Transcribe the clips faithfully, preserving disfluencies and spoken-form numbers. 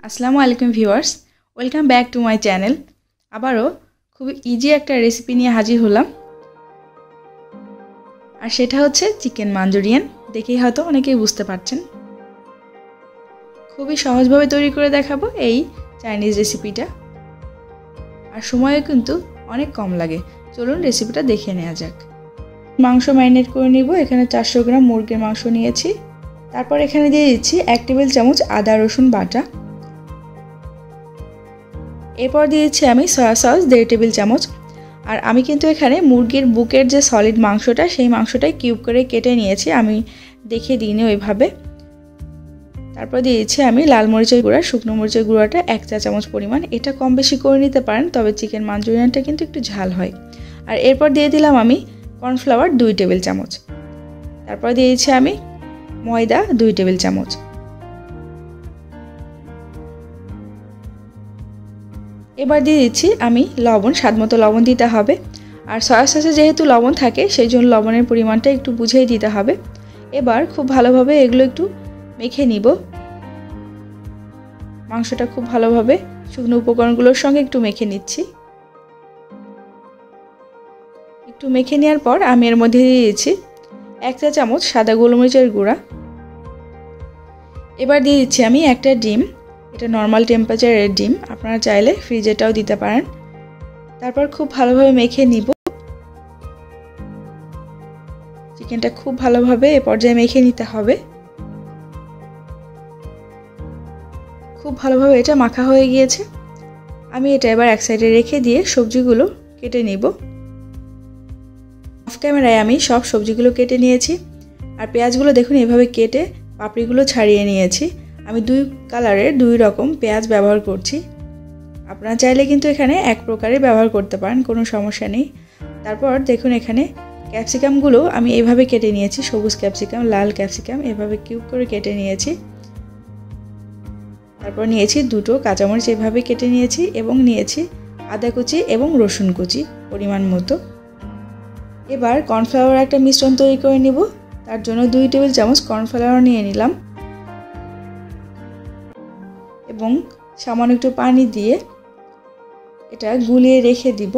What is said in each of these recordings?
আসসালামু আলাইকুম viewers, welcome back to my channel. আবারও খুব ইজি একটা রেসিপি নিয়ে হাজির হলাম, আর সেটা হচ্ছে চিকেন মাঞ্চুরিয়ান। দেখেই হয়তো অনেকেই বুঝতে পারছেন। খুবই সহজভাবে তৈরি করে দেখাবো এই চাইনিজ রেসিপিটা, আর সময়ও কিন্তু অনেক কম লাগে। চলুন রেসিপিটা দেখে নেওয়া যাক। মাংস ম্যারিনেট করে নিব। এখানে চারশো গ্রাম মুরগির মাংস নিয়েছি। তারপর এখানে দিয়ে দিচ্ছি এক টেবিল চামচ আদা রসুন বাটা। এরপর দিয়েছি আমি সয়া সস দেড় টেবিল চামচ। আর আমি কিন্তু এখানে মুরগির বুকের যে সলিড মাংসটা, সেই মাংসটাই কিউব করে কেটে নিয়েছি, আমি দেখে দিইনি ওইভাবে। তারপর দিয়েছি আমি লাল মরিচের গুঁড়া, শুকনো মরিচের গুঁড়াটা এক চা চামচ পরিমাণ। এটা কম বেশি করে নিতে পারেন, তবে চিকেন মাঞ্চুরিয়ানটা কিন্তু একটু ঝাল হয়। আর এরপর দিয়ে দিলাম আমি কর্নফ্লাওয়ার দুই টেবিল চামচ। তারপর দিয়েছি আমি ময়দা দুই টেবিল চামচ। এবার দিয়ে দিচ্ছি আমি লবণ, স্বাদমতো লবণ দিতে হবে। আর সয়া সসে যেহেতু লবণ থাকে, সেই জন্য লবণের পরিমাণটা একটু বুঝেই দিতে হবে। এবার খুব ভালোভাবে এগুলো একটু মেখে নিব। মাংসটা খুব ভালোভাবে শুকনো উপকরণগুলোর সঙ্গে একটু মেখে নিচ্ছি। একটু মেখে নেওয়ার পর আমি এর মধ্যে দিয়ে দিচ্ছি এক চা চামচ সাদা গোলমরিচের গুঁড়া। এবার দিয়ে দিচ্ছি আমি একটা ডিম। এটা নর্মাল টেম্পারেচারের ডিম, আপনারা চাইলে ফ্রিজেটাও দিতে পারেন। তারপর খুব ভালোভাবে মেখে নিব। চিকেনটা খুব ভালোভাবে এ পর্যায়ে মেখে নিতে হবে। খুব ভালোভাবে এটা মাখা হয়ে গিয়েছে। আমি এটা এবার এক সাইডে রেখে দিয়ে সবজিগুলো কেটে নিব। অফ ক্যামেরায় আমি সব সবজিগুলো কেটে নিয়েছি। আর পেঁয়াজগুলো দেখুন এভাবে কেটে পাপড়িগুলো ছাড়িয়ে নিয়েছি। আমি দুই কালারের দুই রকম পেঁয়াজ ব্যবহার করছি। আপনারা চাইলে কিন্তু এখানে এক প্রকারের ব্যবহার করতে পারেন, কোনো সমস্যা নেই। তারপর দেখুন এখানে ক্যাপসিকামগুলো আমি এইভাবে কেটে নিয়েছি, সবুজ ক্যাপসিকাম, লাল ক্যাপসিকাম, এভাবে কিউব করে কেটে নিয়েছি। তারপর নিয়েছি দুটো কাঁচামরিচ, এভাবে কেটে নিয়েছি, এবং নিয়েছি আদা কুচি এবং রসুন কুচি পরিমাণ মতো। এবার কর্নফ্লাওয়ার একটা মিশ্রণ তৈরি করে নিব। তার জন্য দুই টেবিল চামচ কর্নফ্লাওয়ার নিয়ে নিলাম এবং সামান্য একটু পানি দিয়ে এটা গুলিয়ে রেখে দিব।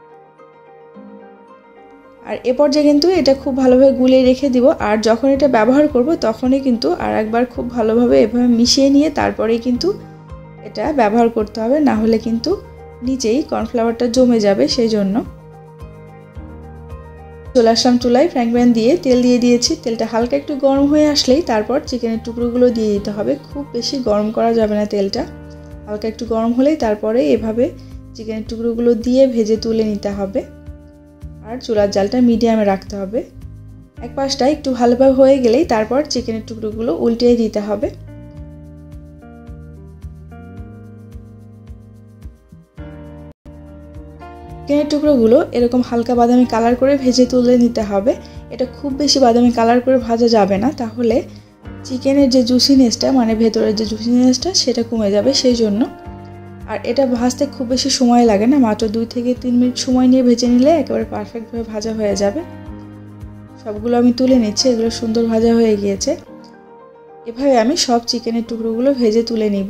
আর এ পর্যায়ে কিন্তু এটা খুব ভালোভাবে গুলিয়ে রেখে দিব। আর যখন এটা ব্যবহার করব তখনই কিন্তু আর একবার খুব ভালোভাবে এভাবে মিশিয়ে নিয়ে তারপরেই কিন্তু এটা ব্যবহার করতে হবে, না হলে কিন্তু নিচেই কর্নফ্লাওয়ারটা জমে যাবে। সেই জন্য চলে আসলাম চুলায়, ফ্রাইং প্যান দিয়ে তেল দিয়ে দিয়েছি। তেলটা হালকা একটু গরম হয়ে আসলেই তারপর চিকেনের টুকরোগুলো দিয়ে দিতে হবে। খুব বেশি গরম করা যাবে না, তেলটা হালকা একটু গরম হলেই তারপরে এভাবে চিকেনের টুকরোগুলো দিয়ে ভেজে তুলে নিতে হবে। আর চুলার জালটা মিডিয়ামে রাখতে হবে। এক পাশটা একটু ভালোভাবে হয়ে গেলেই তারপর চিকেনের টুকরোগুলো উল্টিয়ে দিতে হবে। চিকেনের টুকরোগুলো এরকম হালকা বাদামি কালার করে ভেজে তুলে নিতে হবে। এটা খুব বেশি বাদামি কালার করে ভাজা যাবে না, তাহলে চিকেনের যে জুসিনেসটা, মানে ভেতরের যে জুসিনেসটা, সেটা কমে যাবে। সেই জন্য আর এটা ভাজতে খুব বেশি সময় লাগে না, মাত্র দুই থেকে তিন মিনিট সময় নিয়ে ভেজে নিলে একেবারে পারফেক্টভাবে ভাজা হয়ে যাবে। সবগুলো আমি তুলে নিচ্ছি, এগুলো সুন্দর ভাজা হয়ে গিয়েছে। এভাবে আমি সব চিকেনের টুকরোগুলো ভেজে তুলে নিব।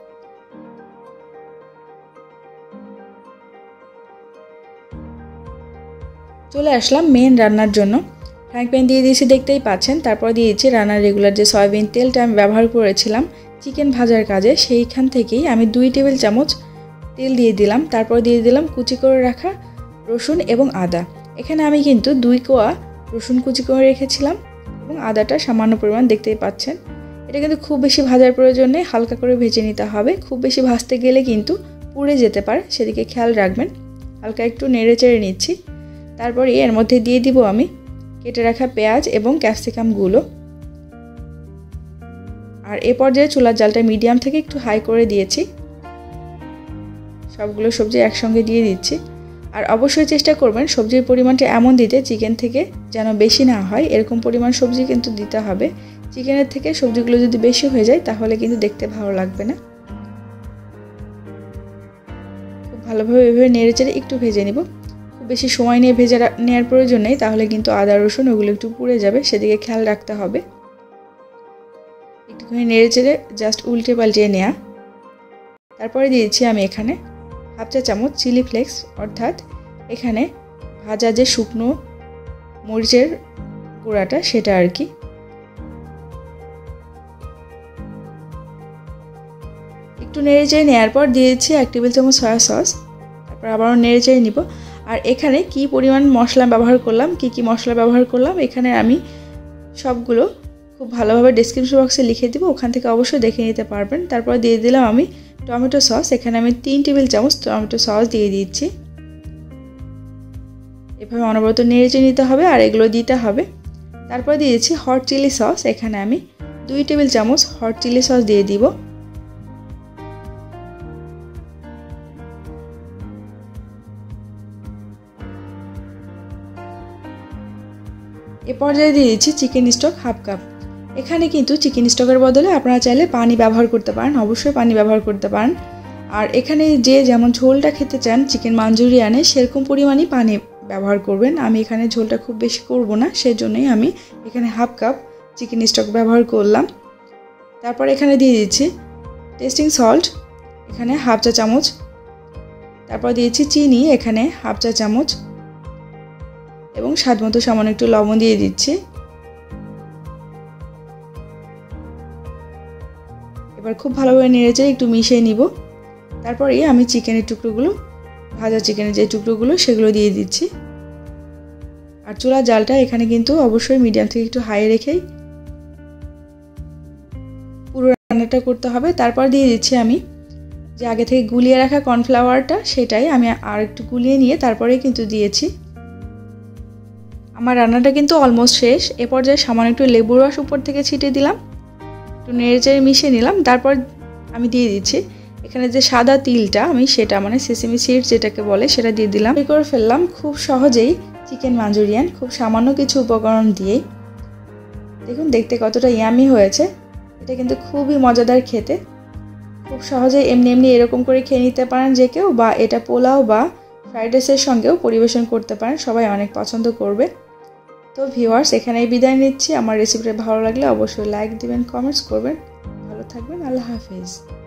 চলে আসলাম মেন রান্নার জন্য। ফ্রাইং প্যান দিয়ে দিয়েছি, দেখতেই পাচ্ছেন। তারপর দিয়েছি রান্নার রেগুলার যে সয়াবিন তেলটা আমি ব্যবহার করেছিলাম চিকেন ভাজার কাজে, সেইখান থেকেই আমি দুই টেবিল চামচ তেল দিয়ে দিলাম। তারপর দিয়ে দিলাম কুচি করে রাখা রসুন এবং আদা। এখানে আমি কিন্তু দুই কোয়া রসুন কুচি করে রেখেছিলাম এবং আদাটা সামান্য পরিমাণ, দেখতেই পাচ্ছেন। এটা কিন্তু খুব বেশি ভাজার প্রয়োজন নেই, হালকা করে ভেজে নিতে হবে। খুব বেশি ভাজতে গেলে কিন্তু পুড়ে যেতে পারে, সেদিকে খেয়াল রাখবেন। হালকা একটু নেড়ে চেড়ে নিচ্ছি। তারপরে এর মধ্যে দিয়ে দিব আমি কেটে রাখা পেঁয়াজ এবং ক্যাপসিকামগুলো। আর এ পর্যায়ে চুলার জালটা মিডিয়াম থেকে একটু হাই করে দিয়েছি। সবগুলো সবজি একসঙ্গে দিয়ে দিচ্ছি। আর অবশ্যই চেষ্টা করবেন সবজির পরিমাণটা এমন দিতে চিকেন থেকে যেন বেশি না হয়, এরকম পরিমাণ সবজি কিন্তু দিতে হবে। চিকেনের থেকে সবজিগুলো যদি বেশি হয়ে যায় তাহলে কিন্তু দেখতে ভালো লাগবে না। খুব ভালোভাবে এভাবে নেড়ে চেড়ে একটু ভেজে নিব। খুব বেশি সময় নিয়ে ভেজে নেওয়ার প্রয়োজন নেই, তাহলে কিন্তু আদা রসুন ওগুলো একটু পুড়ে যাবে, সেদিকে খেয়াল রাখতে হবে। একটুখানি নেড়ে চেড়ে জাস্ট উল্টে পাল্টিয়ে নেওয়া। তারপরে দিয়েছি আমি এখানে হাফ চা চামচ চিলি ফ্লেক্স, অর্থাৎ এখানে ভাজা যে শুকনো মরিচের গুঁড়াটা সেটা আর কি। একটু নেড়ে চেড়ে নেওয়ার পর দিয়েছি এক টেবিল চামচ সয়া সস, তারপর আবারও নেড়ে চেড়ে নিব। আর এখানে কি পরিমাণ মশলা ব্যবহার করলাম, কি কি মশলা ব্যবহার করলাম এখানে আমি সবগুলো খুব ভালোভাবে ডেসক্রিপশন বক্সে লিখে দিব, ওখান থেকে অবশ্যই দেখে নিতে পারবেন। তারপর দিয়ে দিলাম আমি টমেটো সস, এখানে আমি তিন টেবিল চামচ টমেটো সস দিয়ে দিচ্ছি। এভাবে অনবরত নেড়ে চেড়ে নিতে হবে আর এগুলো দিতে হবে। তারপর দিয়েছি হট চিলি সস, এখানে আমি দুই টেবিল চামচ হট চিলি সস দিয়ে দিব। এ পর্যায়ে দিয়ে দিচ্ছি চিকেন স্টক হাফ কাপ। এখানে কিন্তু চিকেন স্টকের বদলে আপনারা চাইলে পানি ব্যবহার করতে পারেন, অবশ্যই পানি ব্যবহার করতে পারেন। আর এখানে যে যেমন ঝোলটা খেতে চান চিকেন মাঞ্চুরিয়ানে সেরকম পরিমাণই পানি ব্যবহার করবেন। আমি এখানে ঝোলটা খুব বেশি করব না, সেজন্যই আমি এখানে হাফ কাপ চিকেন স্টক ব্যবহার করলাম। তারপর এখানে দিয়ে দিচ্ছি টেস্টিং সল্ট, এখানে হাফ চা চামচ। তারপর দিয়েছি চিনি, এখানে হাফ চা চামচ, এবং স্বাদ মতো সামান্য একটু লবণ দিয়ে দিচ্ছি। এবার খুব ভালোভাবে নেড়েচেড়ে একটু মিশিয়ে নিব। তারপরেই আমি চিকেনের টুকরোগুলো, ভাজা চিকেনের যে টুকরোগুলো সেগুলো দিয়ে দিচ্ছি। আর চুলার জালটা এখানে কিন্তু অবশ্যই মিডিয়াম থেকে একটু হাই রেখেই পুরো রান্নাটা করতে হবে। তারপর দিয়ে দিচ্ছি আমি যে আগে থেকে গুলিয়ে রাখা কর্নফ্লাওয়ারটা, সেটাই আমি আর একটু গুলিয়ে নিয়ে তারপরে কিন্তু দিয়েছি। আমার রান্নাটা কিন্তু অলমোস্ট শেষ। এ পর্যায়ে সামান্য একটু লেবুর রস উপর থেকে ছিটিয়ে দিলাম, একটু নেড়ে চেড়ে মিশিয়ে নিলাম। তারপর আমি দিয়ে দিচ্ছি এখানে যে সাদা তিলটা, আমি সেটা মানে সেসেমি সিড যেটাকে বলে সেটা দিয়ে দিলাম। তৈরি করে ফেললাম খুব সহজেই চিকেন মাঞ্চুরিয়ান, খুব সামান্য কিছু উপকরণ দিয়েই। দেখুন দেখতে কতটা ইয়ামি হয়েছে, এটা কিন্তু খুবই মজাদার খেতে। খুব সহজেই এমনি এমনি এরকম করে খেয়ে নিতে পারেন যে কেউ, বা এটা পোলাও বা ফ্রাইড রাইসের সঙ্গেও পরিবেশন করতে পারেন, সবাই অনেক পছন্দ করবে। তো ভিউয়ার্স, এখানেই বিদায় নিচ্ছি। আমার রেসিপিটা ভালো লাগলে অবশ্যই লাইক দিবেন, কমেন্টস করবেন। ভালো থাকবেন, আল্লাহ হাফেজ।